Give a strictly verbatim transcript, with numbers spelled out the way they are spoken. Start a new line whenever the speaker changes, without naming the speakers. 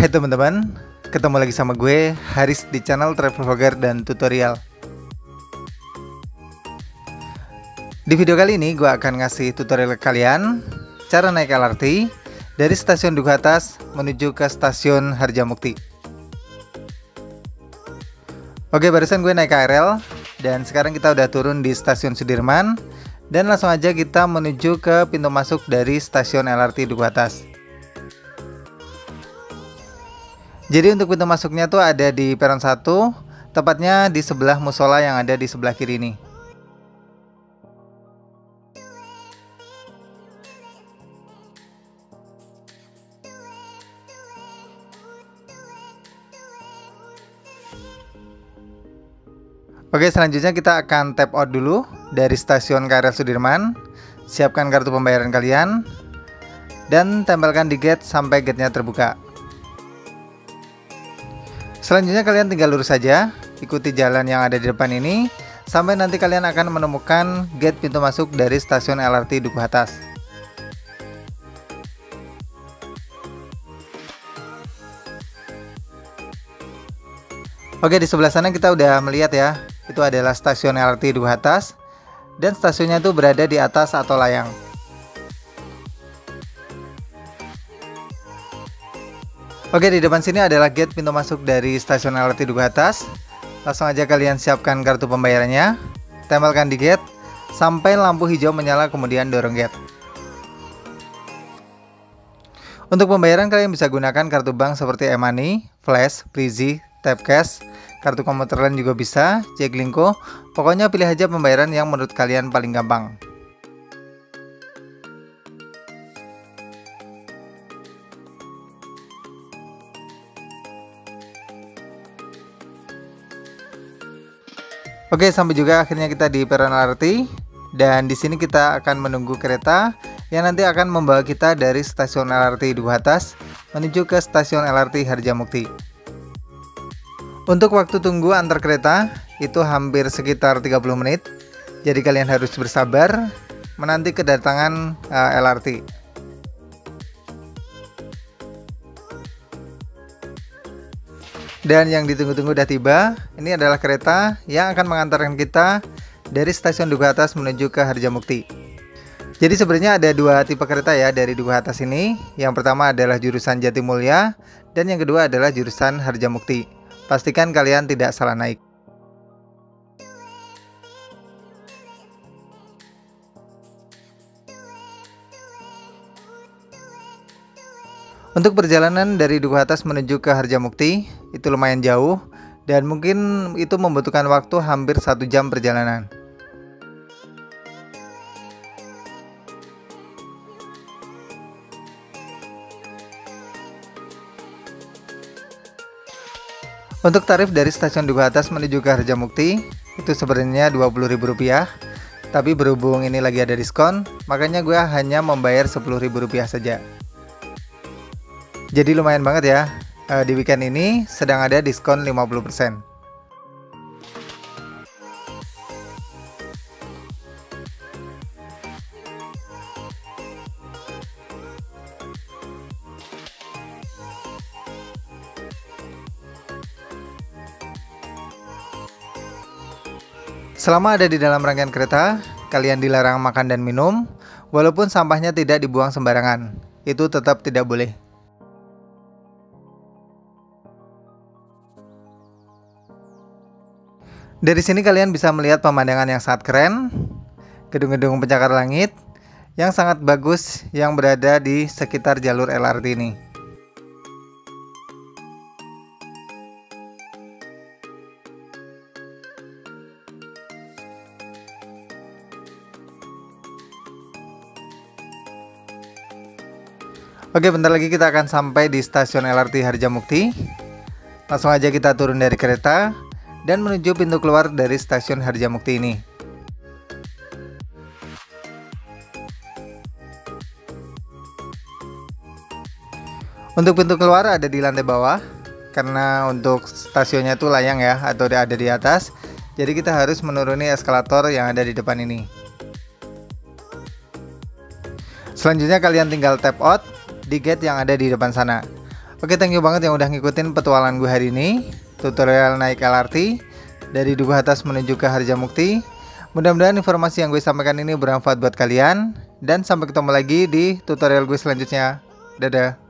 Hai teman-teman, ketemu lagi sama gue, Haris di channel Travel Vlogger dan Tutorial. Di video kali ini gue akan ngasih tutorial ke kalian cara naik L R T dari stasiun Duku Atas menuju ke stasiun Harjamukti. Oke, barusan gue naik K R L dan sekarang kita udah turun di stasiun Sudirman dan langsung aja kita menuju ke pintu masuk dari stasiun L R T Duku Atas. Jadi untuk pintu masuknya tuh ada di peron satu, tepatnya di sebelah musola yang ada di sebelah kiri ini. Oke, selanjutnya kita akan tap out dulu dari stasiun K R L Sudirman. Siapkan kartu pembayaran kalian dan tempelkan di gate sampai gate-nya terbuka. Selanjutnya kalian tinggal lurus saja, ikuti jalan yang ada di depan ini sampai nanti kalian akan menemukan gate pintu masuk dari stasiun L R T Duku Atas. Oke, di sebelah sana kita udah melihat ya, itu adalah stasiun L R T Duku Atas dan stasiunnya itu berada di atas atau layang. Oke, di depan sini adalah gate pintu masuk dari stasiun L R T Duku Atas. Langsung aja kalian siapkan kartu pembayarannya, tempelkan di gate sampai lampu hijau menyala, kemudian dorong gate. Untuk pembayaran kalian bisa gunakan kartu bank seperti e-money, flash, Breezy, tap cash, kartu komuter lain juga bisa, Jaklingko. Pokoknya pilih aja pembayaran yang menurut kalian paling gampang. Oke, sampai juga akhirnya kita di peron L R T dan di sini kita akan menunggu kereta yang nanti akan membawa kita dari stasiun L R T Duku Atas menuju ke stasiun L R T Harjamukti. Untuk waktu tunggu antar kereta itu hampir sekitar tiga puluh menit. Jadi kalian harus bersabar menanti kedatangan uh, L R T. Dan yang ditunggu-tunggu udah tiba. Ini adalah kereta yang akan mengantarkan kita dari stasiun Duku Atas menuju ke Harjamukti. Jadi sebenarnya ada dua tipe kereta ya dari Duku Atas ini. Yang pertama adalah jurusan Jatimulya dan yang kedua adalah jurusan Harjamukti. Pastikan kalian tidak salah naik. Untuk perjalanan dari Duku Atas menuju ke Harjamukti itu lumayan jauh dan mungkin itu membutuhkan waktu hampir satu jam perjalanan. Untuk tarif dari stasiun Duku Atas menuju ke Harjamukti itu sebenarnya dua puluh ribu rupiah. Tapi berhubung ini lagi ada diskon, makanya gue hanya membayar sepuluh ribu rupiah saja. Jadi lumayan banget ya, e, di weekend ini sedang ada diskon lima puluh persen. Selama ada di dalam rangkaian kereta, kalian dilarang makan dan minum, walaupun sampahnya tidak dibuang sembarangan. Itu tetap tidak boleh. Dari sini kalian bisa melihat pemandangan yang sangat keren, gedung-gedung pencakar langit yang sangat bagus yang berada di sekitar jalur L R T ini. Oke, bentar lagi kita akan sampai di stasiun L R T Harjamukti. Langsung aja kita turun dari kereta dan menuju pintu keluar dari stasiun Harjamukti ini. Untuk pintu keluar ada di lantai bawah, karena untuk stasiunnya itu layang ya, atau ada di atas. Jadi kita harus menuruni eskalator yang ada di depan ini. Selanjutnya kalian tinggal tap out di gate yang ada di depan sana. Oke, thank you banget yang udah ngikutin petualangan gue hari ini, tutorial naik L R T dari Duku Atas menuju ke Harjamukti. Mudah-mudahan informasi yang gue sampaikan ini bermanfaat buat kalian, dan sampai ketemu lagi di tutorial gue selanjutnya. Dadah.